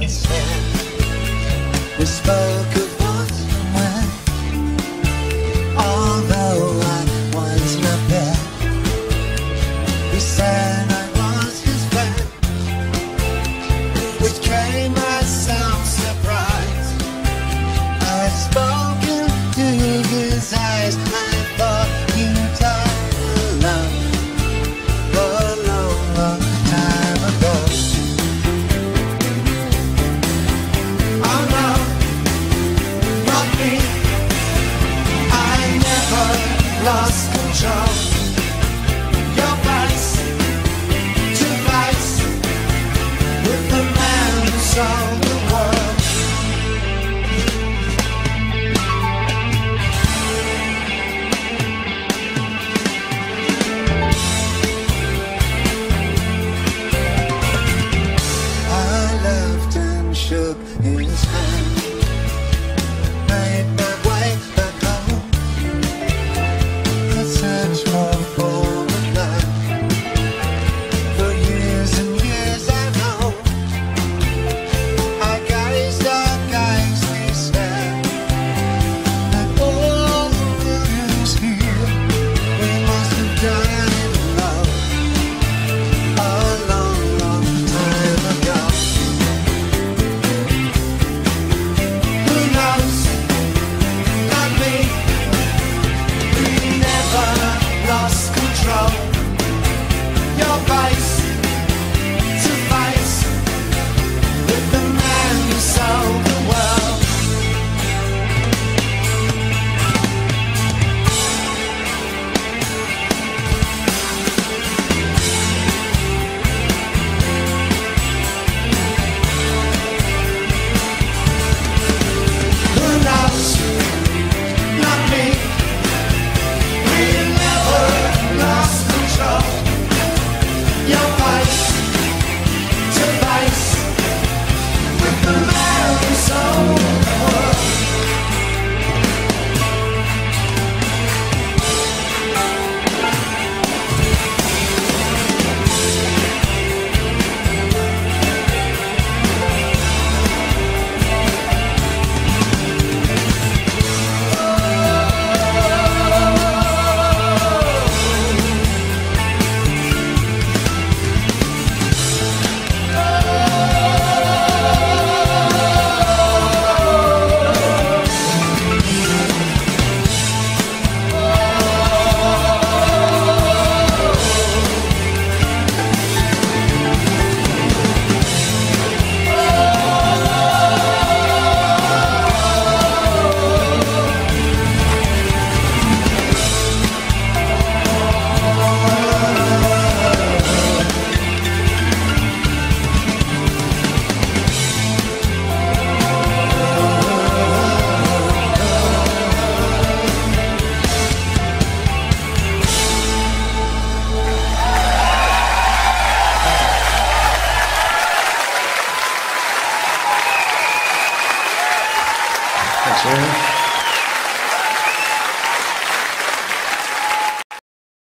said. We spoke of what and when, although I was not there. He said I was his friend, which came as some surprise. I've spoken to his eyes. I thought you died alone a long, long time ago. Oh no, not me. I never lost control. Your vice to vice with the man who sold the world. I laughed and shook his